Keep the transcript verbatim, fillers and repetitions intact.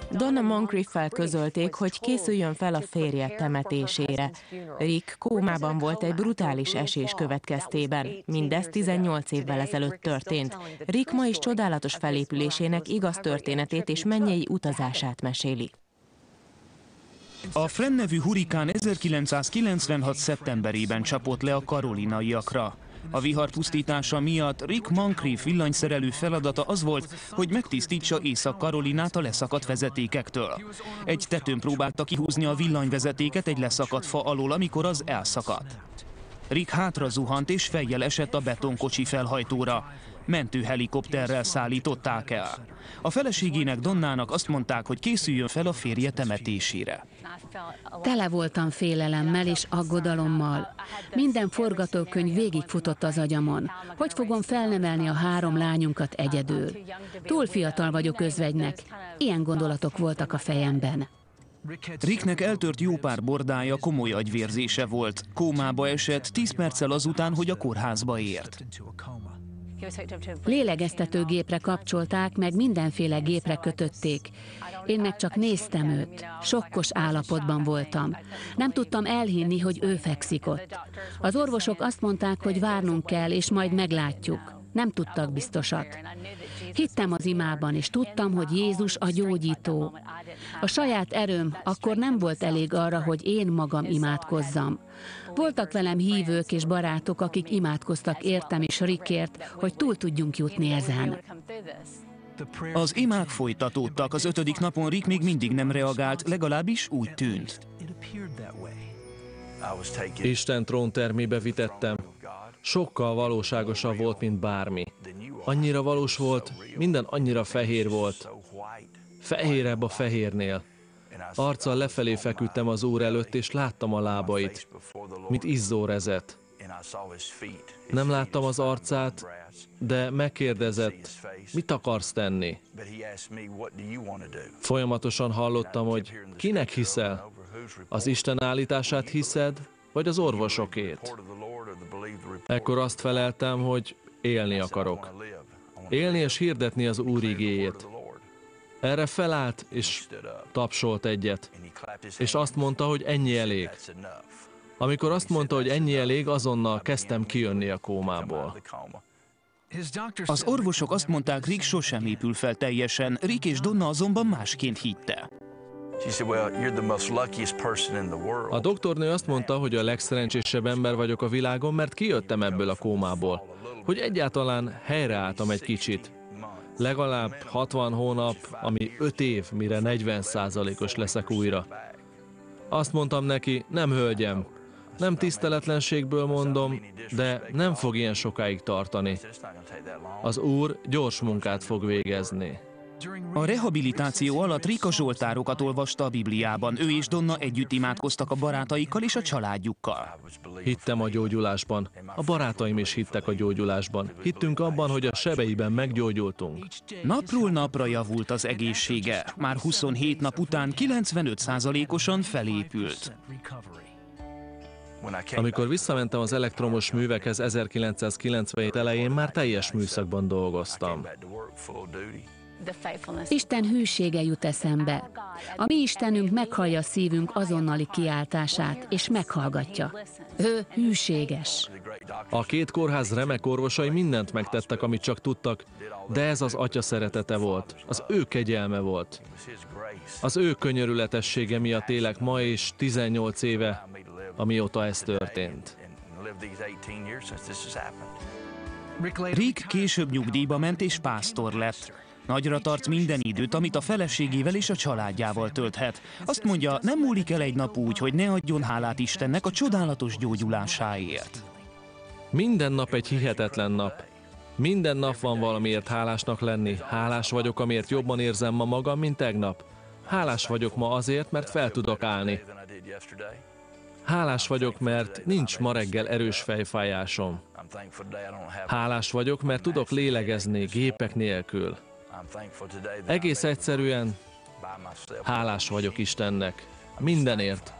Donna Moncrieffel közölték, hogy készüljön fel a férje temetésére. Rick kómában volt egy brutális esés következtében. Mindez tizennyolc évvel ezelőtt történt. Rick ma is csodálatos felépülésének igaz történetét és mennyei utazását meséli. A Fran nevű hurikán ezerkilencszázkilencvenhat. szeptemberében csapott le a karolinaiakra. A vihar pusztítása miatt Rick Moncrief villanyszerelő feladata az volt, hogy megtisztítsa Észak-Karolinát a leszakadt vezetékektől. Egy tetőn próbálta kihúzni a villanyvezetéket egy leszakadt fa alól, amikor az elszakadt. Rick hátra zuhant és fejjel esett a betonkocsi felhajtóra. Mentőhelikopterrel szállították el. A feleségének, Donnának azt mondták, hogy készüljön fel a férje temetésére. Tele voltam félelemmel és aggodalommal. Minden forgatókönyv végigfutott az agyamon. Hogy fogom felnevelni a három lányunkat egyedül? Túl fiatal vagyok özvegynek. Ilyen gondolatok voltak a fejemben. Ricknek eltört jó pár bordája, komoly agyvérzése volt. Kómába esett tíz perccel azután, hogy a kórházba ért. Lélegeztetőgépre kapcsolták, meg mindenféle gépre kötötték. Én meg csak néztem őt. Sokkos állapotban voltam. Nem tudtam elhinni, hogy ő fekszik ott. Az orvosok azt mondták, hogy várnunk kell, és majd meglátjuk. Nem tudtak biztosat. Hittem az imában, és tudtam, hogy Jézus a gyógyító. A saját erőm akkor nem volt elég arra, hogy én magam imádkozzam. Voltak velem hívők és barátok, akik imádkoztak értem és Rickért, hogy túl tudjunk jutni ezen. Az imák folytatódtak, az ötödik napon Rick még mindig nem reagált, legalábbis úgy tűnt. Isten tróntermébe vitettem. Sokkal valóságosabb volt, mint bármi. Annyira valós volt, minden annyira fehér volt. Fehérebb a fehérnél. Arccal lefelé feküdtem az Úr előtt, és láttam a lábait, mint izzórezet. Nem láttam az arcát, de megkérdezett, mit akarsz tenni? Folyamatosan hallottam, hogy kinek hiszel? Az Isten állítását hiszed, vagy az orvosokét? Ekkor azt feleltem, hogy élni akarok. Élni és hirdetni az Úr igéjét. Erre felállt, és tapsolt egyet, és azt mondta, hogy ennyi elég. Amikor azt mondta, hogy ennyi elég, azonnal kezdtem kijönni a kómából. Az orvosok azt mondták, Rick sosem épül fel teljesen, Rick és Donna azonban másként hitte. A doktornő azt mondta, hogy a legszerencsésebb ember vagyok a világon, mert kijöttem ebből a kómából. Hogy egyáltalán helyreálltam egy kicsit. Legalább hatvan hónap, ami öt év, mire negyven százalékos leszek újra. Azt mondtam neki, nem hölgyem, nem tiszteletlenségből mondom, de nem fog ilyen sokáig tartani. Az Úr gyors munkát fog végezni. A rehabilitáció alatt Rick a zsoltárokat olvasta a Bibliában. Ő és Donna együtt imádkoztak a barátaikkal és a családjukkal. Hittem a gyógyulásban. A barátaim is hittek a gyógyulásban. Hittünk abban, hogy a sebeiben meggyógyultunk. Napról napra javult az egészsége. Már huszonhét nap után kilencvenöt százalékosan felépült. Amikor visszamentem az elektromos művekhez ezerkilencszázkilencvenhét elején, már teljes műszakban dolgoztam. Isten hűsége jut eszembe. A mi Istenünk meghallja a szívünk azonnali kiáltását, és meghallgatja. Ő hűséges. A két kórház remek orvosai mindent megtettek, amit csak tudtak, de ez az Atya szeretete volt, az ő kegyelme volt. Az ő könyörületessége miatt élek ma és tizennyolc éve, amióta ez történt. Rick később nyugdíjba ment és pásztor lett. Nagyra tart minden időt, amit a feleségével és a családjával tölthet. Azt mondja, nem múlik el egy nap úgy, hogy ne adjon hálát Istennek a csodálatos gyógyulásáért. Minden nap egy hihetetlen nap. Minden nap van valamiért hálásnak lenni. Hálás vagyok, amiért jobban érzem ma magam, mint tegnap. Hálás vagyok ma azért, mert fel tudok állni. Hálás vagyok, mert nincs ma reggel erős fejfájásom. Hálás vagyok, mert tudok lélegezni gépek nélkül. Egész egyszerűen hálás vagyok Istennek mindenért,